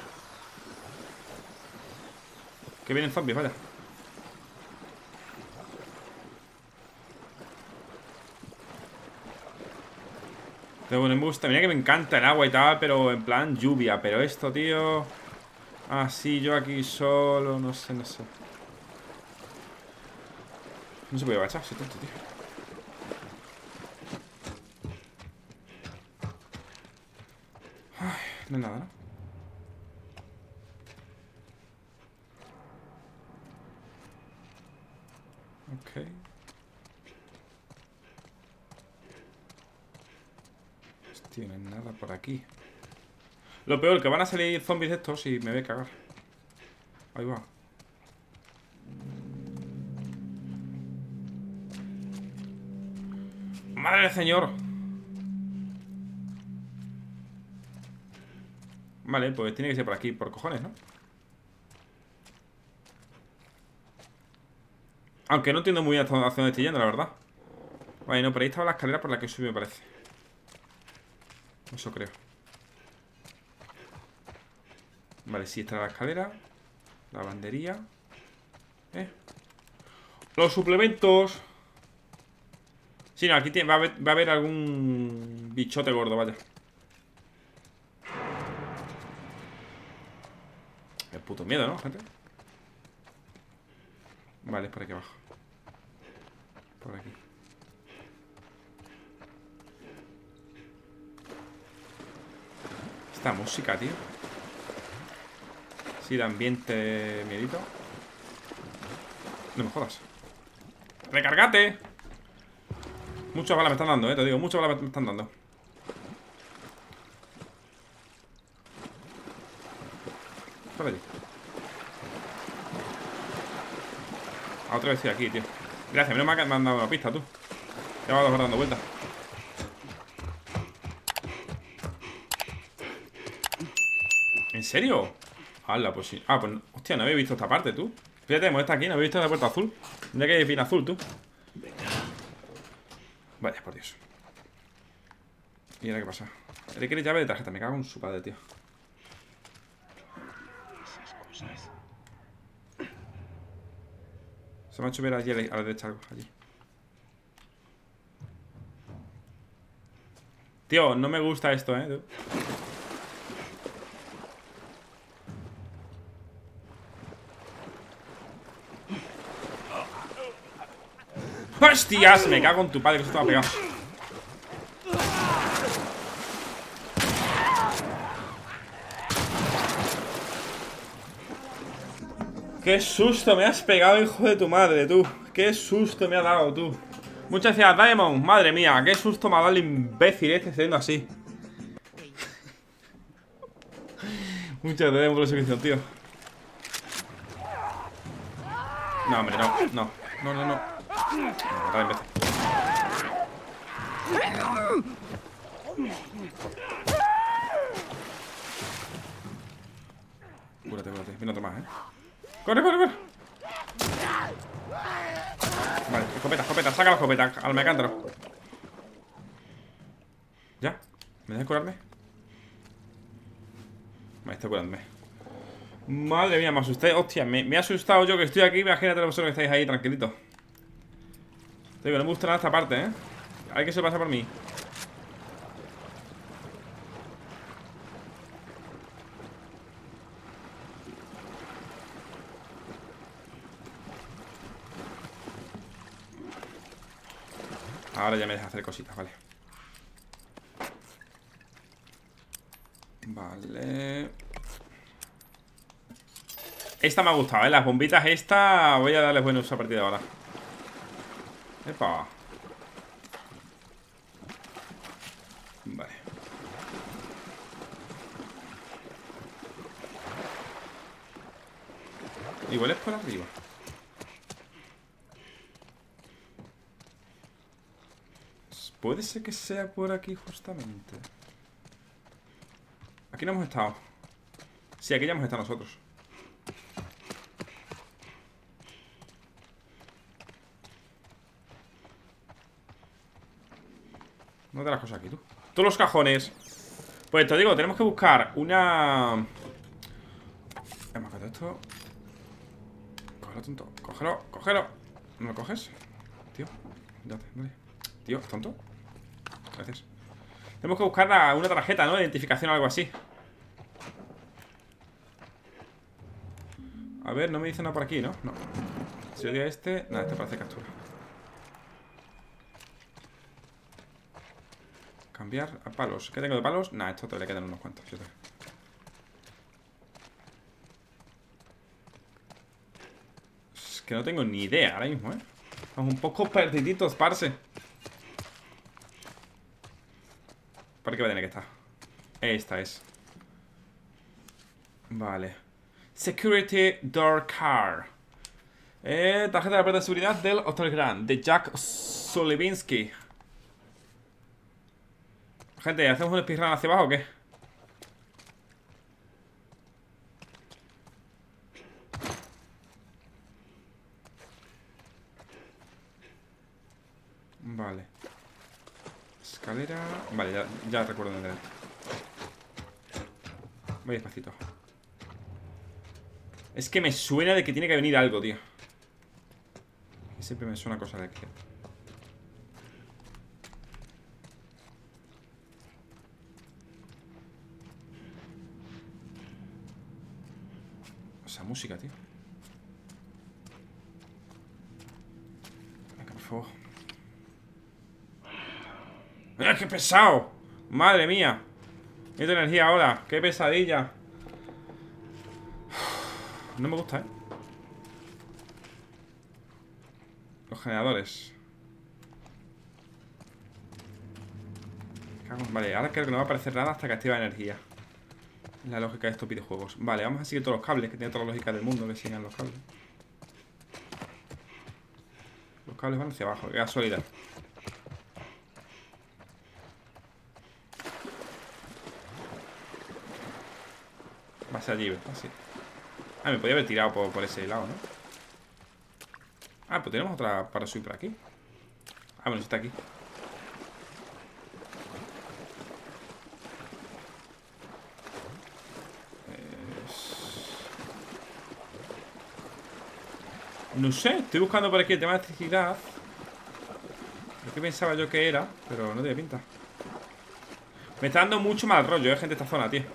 Que vienen zombies, vaya. Tengo un embuste. Mira que me encanta el agua y tal, pero en plan lluvia. Pero esto, tío. Ah, sí, yo aquí solo. No sé, no sé. No se puede agachar, soy tonto, tío. Ay, no hay nada, ¿no? Ok. Hostia, no hay nada por aquí. Lo peor, que van a salir zombies de estos y me voy a cagar. Ahí va. Madre del señor. Vale, pues tiene que ser por aquí, por cojones, ¿no? Aunque no entiendo muy bien hacia dónde estoy yendo, la verdad. Vale, no, pero ahí estaba la escalera por la que subí, me parece. Eso creo. Vale, sí, está la escalera. La lavandería. Los suplementos. Sí, no, aquí va a haber algún bichote gordo, vaya. El puto miedo, ¿no, gente? Vale, es por aquí abajo. Por aquí. Esta música, tío. Sí, de ambiente miedito. No me jodas. ¡Recargate! Muchas balas me están dando, te digo. Muchas balas me están dando. Por allí. Otra vez estoy aquí, tío. Gracias, menos mal que me han dado una pista, tú. Llevaba 2 horas dando vueltas. ¿En serio? Hala, pues sí. Ah, pues, hostia, no había visto esta parte, tú. Fíjate, hemos estado aquí, no había visto la puerta azul. Mira que hay bien azul, tú. Vaya, por Dios. ¿Y ahora qué pasa? Requiere llave de tarjeta, me cago en su padre, tío. Se me ha hecho ver allí a la derecha algo, allí. Tío, no me gusta esto, tú. ¡Hostias! Me cago en tu padre, que se estaba pegado. ¡Qué susto me has pegado, hijo de tu madre, tú! ¡Qué susto me ha dado, tú! Muchas gracias, Diamond. Madre mía, qué susto me ha dado el imbécil este siendo así. Muchas gracias por la suscripción, tío. No, hombre, no. No, imbécil. Cúrate. Viene otro más, ¡Corre! Vale, escopeta, saca la escopeta al mecántaro. ¿Ya? ¿Me dejas curarme? Vale, estoy curándome. Madre mía, me asusté. Hostia, me he asustado yo que estoy aquí. Imagínate vosotros que estáis ahí tranquilitos. Te digo, no me gusta nada esta parte, Hay que se pasa por mí. Ahora ya me deja hacer cositas, vale. Vale. Esta me ha gustado, las bombitas esta. Voy a darles buen uso a partir de ahora. Epa. Vale. Igual es por arriba. Puede ser que sea por aquí justamente. Aquí no hemos estado. Sí, aquí ya hemos estado nosotros. No te las cosas aquí, tú. Todos los cajones. Pues te digo, tenemos que buscar una... Hemos cogido esto. Cógelo, tonto. Cógelo. ¿No lo coges? Tío, date, dale. Tío, ¿es tonto? Gracias. Tenemos que buscar una tarjeta, ¿no? De identificación o algo así. A ver, no me dice nada por aquí, ¿no? No. Si le doy a este... Nada, este parece captura. Cambiar a palos. ¿Qué tengo de palos? Nah, esto te le quedan unos cuantos. Es que no tengo ni idea ahora mismo, Estamos un poco perdiditos, parce. ¿Para qué va a tener que estar? Esta es. Vale. Security Door Car. Tarjeta de la puerta de seguridad del Hotel Grand, de Jack Solivinsky. Gente, ¿hacemos un speedrun hacia abajo o qué? Vale. Escalera. Vale, ya recuerdo dónde era. Voy despacito. Es que me suena de que tiene que venir algo, tío. Siempre me suena cosa de aquí. Esa música, tío. Venga, por favor. ¡Mira, qué pesado! Madre mía. Necesito energía ahora. Qué pesadilla. No me gusta, Los generadores. Vale, ahora creo que no va a aparecer nada hasta que activa energía. Es la lógica de estos videojuegos. Vale, vamos a seguir todos los cables, que tiene toda la lógica del mundo que sigan los cables. Los cables van hacia abajo, qué casualidad. Va a ser allí, ¿verdad? Sí. Ah, me podía haber tirado por ese lado, ¿no? Ah, pues tenemos otra para subir por aquí. Ah, bueno, está aquí. No sé, estoy buscando por aquí el tema de electricidad. Lo que pensaba yo que era, pero no tiene pinta. Me está dando mucho mal rollo, gente, esta zona, tío.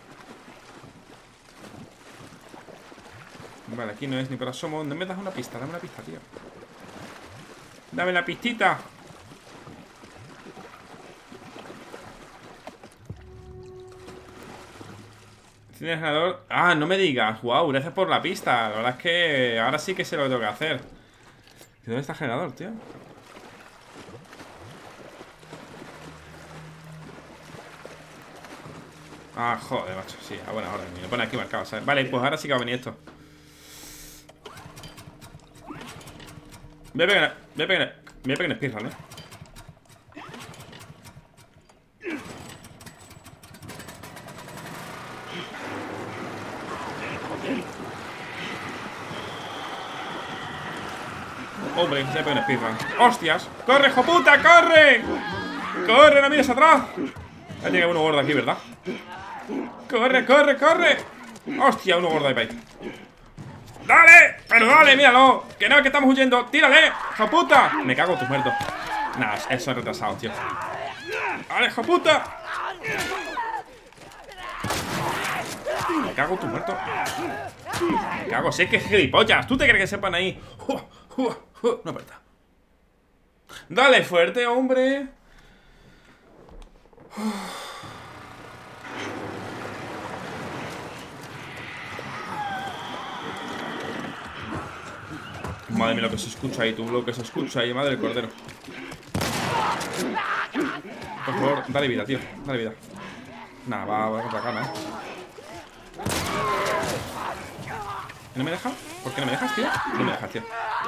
Vale, aquí no es ni por asomo. ¿Dónde me das una pista? Dame una pista, tío. Dame la pistita. Tiene el generador. Ah, no me digas. Wow, gracias por la pista. La verdad es que ahora sí que sé lo que tengo que hacer. ¿Dónde está el generador, tío? Ah, joder, macho. Sí, a buena hora. Me lo pone aquí marcado, ¿sabes? Vale, pues ahora sí que va a venir esto. Voy a pegar en speedrun, Hombre, ya pego en speedrun. ¡Hostias! ¡Corre, hijo puta! ¡Corre! ¡Corre, no mires atrás! Ya tiene uno gordo aquí, ¿verdad? ¡Corre, corre, corre! ¡Hostia, uno gordo ahí para ahí! ¡Dale! ¡Pero dale, míralo! ¡Que no, que estamos huyendo! ¡Tírale! ¡Hijo puta! Me cago en tus muertos. Nah, eso es retrasado, tío. ¡Dale, hijo puta! Me cago en tus muertos. Me cago, sé que es gilipollas. ¿Tú te crees que sepan ahí? No, verdad. Dale fuerte, hombre. Madre mía, lo que se escucha ahí, tú, lo que se escucha ahí, madre del cordero. Por favor, dale vida, tío, dale vida. Nada, va contra cama, ¿No me deja? ¿Por qué no me dejas, tío? No me dejas, tío.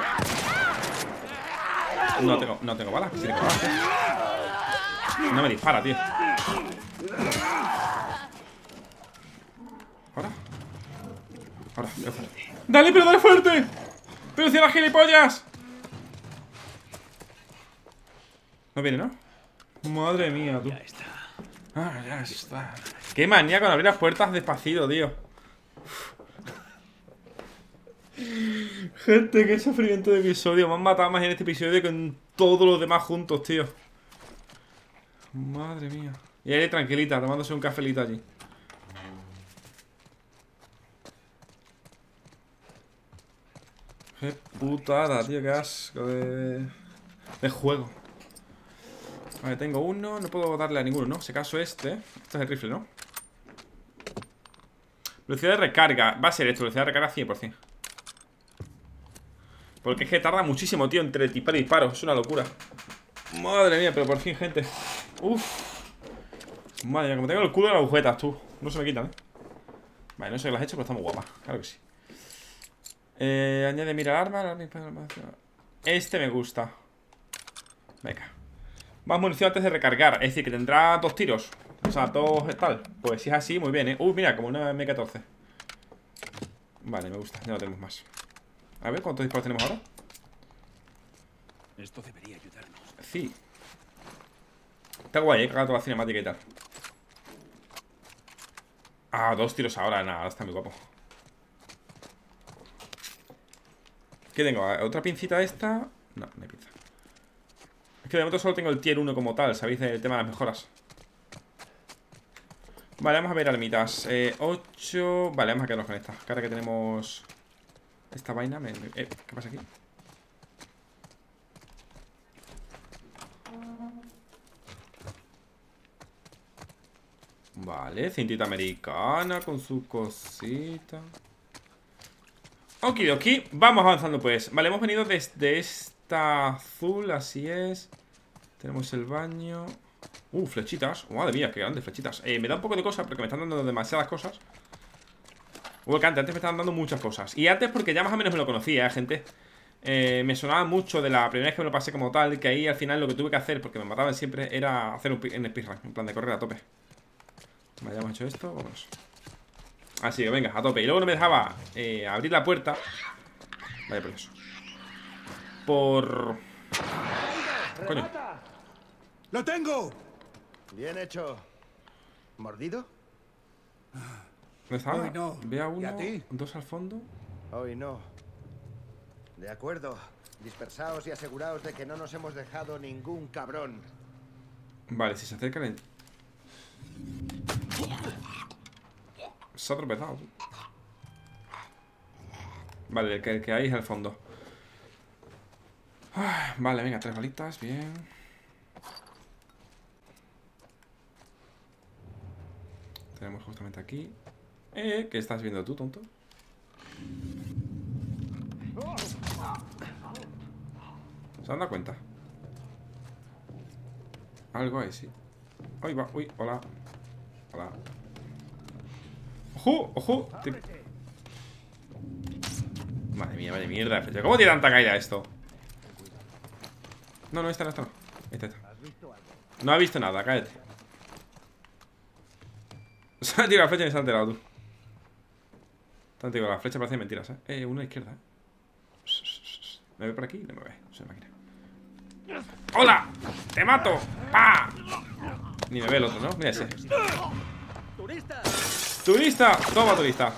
No tengo balas, sí tengo balas, tío. No me dispara, tío. Ahora, ¡dale, pero dale fuerte! ¡Pero si las gilipollas! No viene, ¿no? Madre mía, tú. Ya está. Ah, ya está. Qué manía con abrir las puertas despacito, tío. Gente, qué sufrimiento de episodio. Me han matado más en este episodio que en todos los demás juntos, tío. Madre mía. Y ahí tranquilita, tomándose un cafelito allí. Qué putada, tío, qué asco de juego. Vale, tengo uno, no puedo darle a ninguno, ¿no? Si acaso este es el rifle, ¿no? Velocidad de recarga, va a ser esto, velocidad de recarga 100%. Porque es que tarda muchísimo, tío, entre disparo y disparo, es una locura. Madre mía, pero por fin, gente. Uf. Madre mía, como tengo el culo de las agujetas, tú. No se me quitan, Vale, no sé qué lo has hecho, pero está muy guapa. Claro que sí. Añade mira arma. Este me gusta. Venga. Más munición antes de recargar. Es decir, que tendrá 2 tiros. O sea, 2 tal. Pues si es así, muy bien, mira, como una M14. Vale, me gusta, ya no tenemos más. A ver, ¿cuántos disparos tenemos ahora? Esto debería ayudarnos. Sí. Está guay, cagado toda la cinemática y tal. Ah, 2 tiros ahora, nada, está muy guapo. ¿Qué tengo? ¿Otra pincita esta? No, no hay pinza. Es que de momento solo tengo el tier 1 como tal, ¿sabéis? El tema de las mejoras. Vale, vamos a ver armitas. 8. Vale, vamos a quedarnos con esta. Que ahora que tenemos esta vaina. ¿Qué pasa aquí? Vale, cintita americana con su cosita. Okidoki, vamos avanzando pues. Vale, hemos venido desde esta azul, así es. Tenemos el baño. Flechitas, madre mía, qué grandes flechitas. Me da un poco de cosas porque me están dando demasiadas cosas. Que antes me estaban dando muchas cosas. Y antes porque ya más o menos me lo conocía, gente. Me sonaba mucho de la primera vez que me lo pasé como tal. Que ahí al final lo que tuve que hacer, porque me mataban siempre, era hacer un speedrun, en plan de correr a tope. Vale, ya hemos hecho esto, vámonos. Así que venga, a tope. Y luego no me dejaba abrir la puerta. Vaya por eso. Coño. ¡Lo tengo! Bien hecho. ¿Mordido? ¿Dónde está? Hoy no. Ve a uno, ¿Y a ti? 2 al fondo. Hoy no. De acuerdo. Dispersaos y aseguraos de que no nos hemos dejado ningún cabrón. Vale, si se acercan. Se ha tropezado. Vale, el que hay es al fondo. Vale, venga, 3 balitas, bien. Tenemos justamente aquí. ¿Qué estás viendo tú, tonto? ¿Se han dado cuenta? Algo ahí, sí. Ahí va, uy, hola. Hola. ¡Ojo! ¡Ojo! Madre mía, vaya mierda. ¿Cómo tiene tanta caída esto? No, esta no. Esta. No ha visto nada, cállate. Se ha tirado la flecha y se ha enterado tú. Tanto digo, la flecha parece mentiras, una izquierda, ¿Me ve por aquí? No me ve, soy máquina. ¡Hola! ¡Te mato! ¡Pah! Ni me ve el otro, ¿no? Mira ese. ¡Turista! ¡Turista! Toma, turista.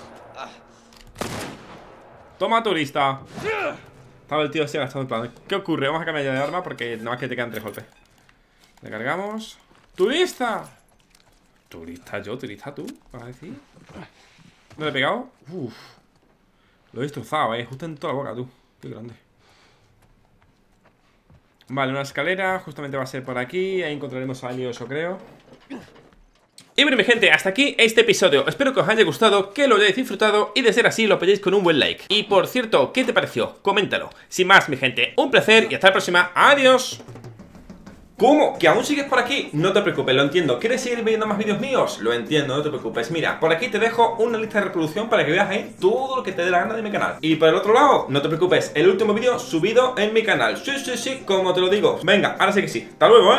Toma, turista. Estaba el tío así agachado en plan. ¿Qué ocurre? Vamos a cambiar ya de arma porque nada más que te quedan 3 golpes. Le cargamos. ¡Turista! ¿Turista yo? ¿Turista tú? ¿Vas a decir? ¿No le he pegado? Uf. Lo he destrozado, justo en toda la boca, tú. Qué grande. Vale, una escalera. Justamente va a ser por aquí. Ahí encontraremos a Alioso, creo. Y bueno, mi gente, hasta aquí este episodio. Espero que os haya gustado, que lo hayáis disfrutado y de ser así lo apoyéis con un buen like. Y por cierto, ¿qué te pareció? Coméntalo. Sin más, mi gente, un placer y hasta la próxima. ¡Adiós! ¿Cómo? ¿Que aún sigues por aquí? No te preocupes, lo entiendo. ¿Quieres seguir viendo más vídeos míos? Lo entiendo, no te preocupes. Mira, por aquí te dejo una lista de reproducción para que veas ahí todo lo que te dé la gana de mi canal. Y por el otro lado, no te preocupes, el último vídeo subido en mi canal. Sí, como te lo digo. Venga, ahora sí que sí. Hasta luego,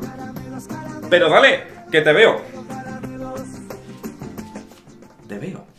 Pero dale, que te veo. Te veo.